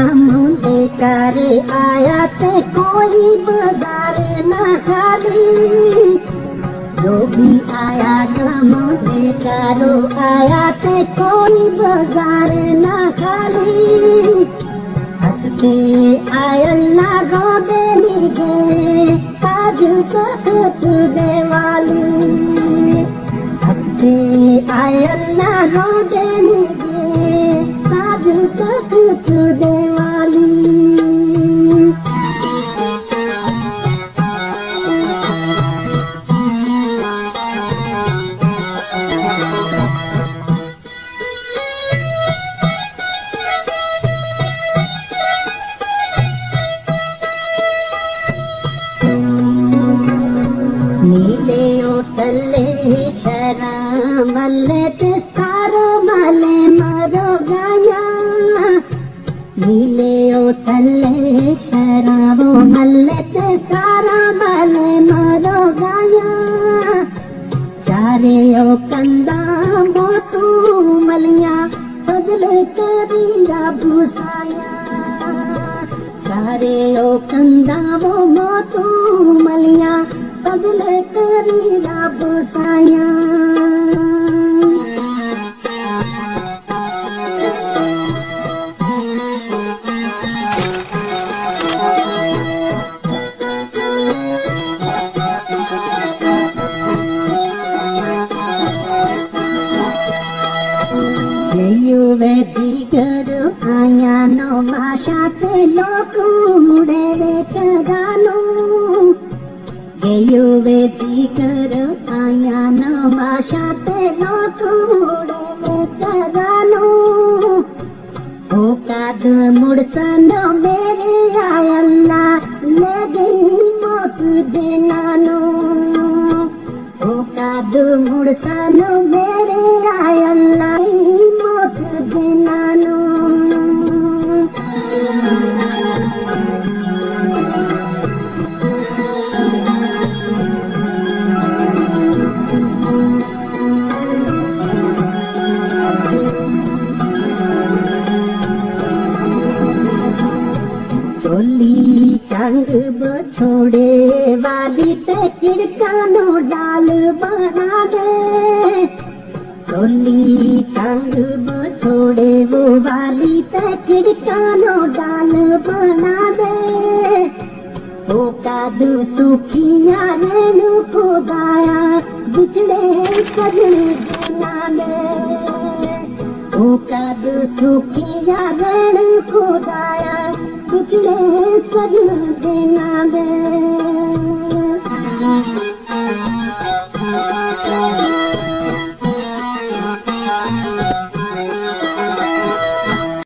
मुंडे कर आया ते कोई बाजार न खाली। जो भी आया मुंडे करो आया ते कोई बाजार न खाली। हंसते आयल्ला रोदे निगे ताज तख्त देवाली। हंसते आयल्ला रोदे निगे ताज तख्त देवाली। नीले तले शरा मल्ले ते सारो मले मरो गाया। नीले तले शरा वो मल्ले ते सारा मले मरो गाया। चारे ओ कंदा मोतू मलिया फजल करींदा भूसाया। चारे ओ कंदा वो मोतू मलिया फजल करींदा भूसाया। वे दीगर आया नो माशा ते लोक मुड़े वे कदानो। वे दीगर आया नो माशा ते लोक मुड़े वे कदानो। ओ काद मुड़सनो मेरे आयल्ला ले गई मौत जेनानो। ओ काद मुड़सनो मेरे आयल्ला मौत जेनानो। चोली चंग छोड़े वाली ते किड़कानो डाल बना दे। चोली चंग छोड़े वो वाली ते किड़कानो डाल बना दे। ओ कादू सुखिया रेणु खुदाया बिछड़े सजन जना दे। ओ कादू सुखिया रेणु खुदाया बिछड़े सजन जना दे।